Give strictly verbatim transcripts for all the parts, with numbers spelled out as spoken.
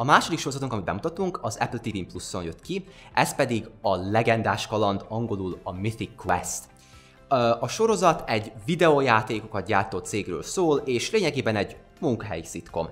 A második sorozatunk, amit bemutatunk, az Apple té vén Pluson jött ki, ez pedig a legendás kaland, angolul a Mythic Quest. A sorozat egy videójátékokat gyártó cégről szól, és lényegében egy munkahelyi szitkom.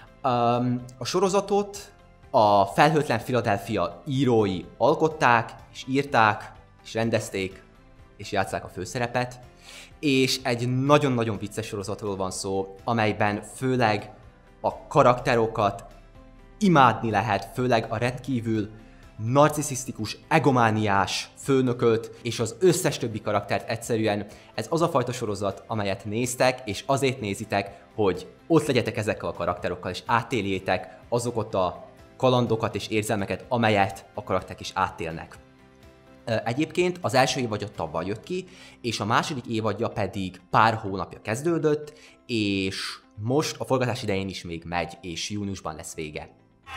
A sorozatot a Felhőtlen Philadelphia írói alkották, és írták, és rendezték, és játsszák a főszerepet, és egy nagyon-nagyon vicces sorozatról van szó, amelyben főleg a karakterokat imádni lehet, főleg a rendkívül narcisztikus, egomániás főnököt és az összes többi karaktert. Egyszerűen ez az a fajta sorozat, amelyet néztek, és azért nézitek, hogy ott legyetek ezekkel a karakterokkal, és átéljétek azokat a kalandokat és érzelmeket, amelyet a karakterek is átélnek. Egyébként az első évadja tavaly jött ki, és a második évadja pedig pár hónapja kezdődött, és most a forgatás idején is még megy, és júniusban lesz vége.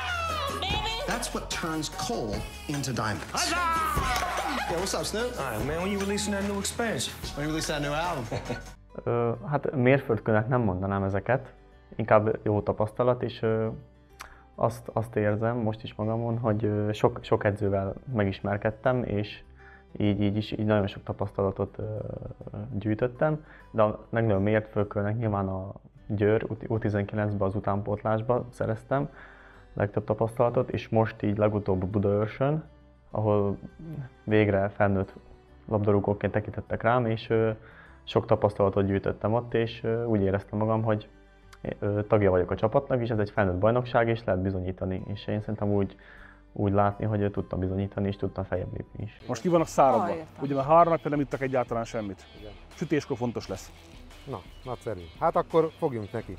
That's what turns coal into diamonds. Yeah, what's up, Snoop? All right, man, when you releasing that new expansion? When you release that new album? Ö, hát mérföldkőnek nem mondanám ezeket, inkább jó tapasztalat, és ö, azt, azt érzem most is magamon, hogy ö, sok, sok edzővel megismerkedtem, és így, így is így nagyon sok tapasztalatot ö, gyűjtöttem, de a legnagyobb mérföldkőnek nyilván a Győr U tizenkilencben az utánpótlásba szereztem legtöbb tapasztalatot, és most így legutóbb Budaörsön, ahol végre felnőtt labdarúgóként tekintettek rám, és ö, sok tapasztalatot gyűjtöttem ott, és ö, úgy éreztem magam, hogy ö, tagja vagyok a csapatnak, és ez egy felnőtt bajnokság, és lehet bizonyítani. És én szerintem úgy, úgy látni, hogy ő tudtam bizonyítani, és tudtam feljebb lépni is. Most ki vannak száradva. Ah, Ugye már három napja nem ittak egyáltalán semmit. Igen. Sütéskor fontos lesz. Na, nagyszerű. Hát akkor fogjunk neki.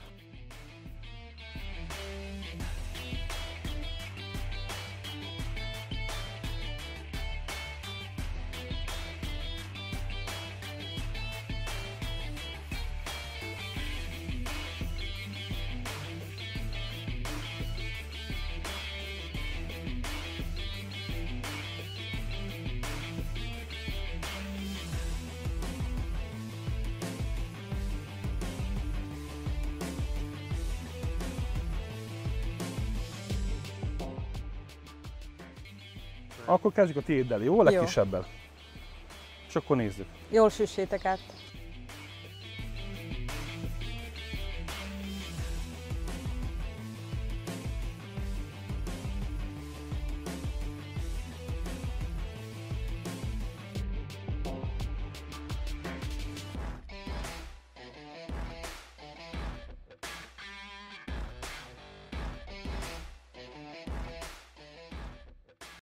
Akkor kezdjük a tiéddel, jó? A legkisebbel. És akkor nézzük. Jól süssétek át.